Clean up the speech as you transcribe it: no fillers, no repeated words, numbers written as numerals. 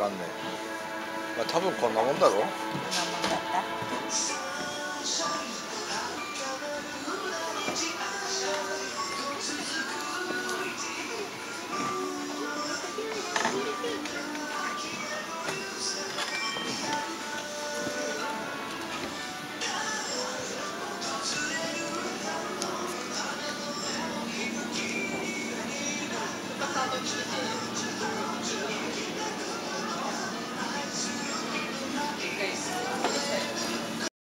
かんねん。まあ多分こんなもんだろ。 こんなもんだ。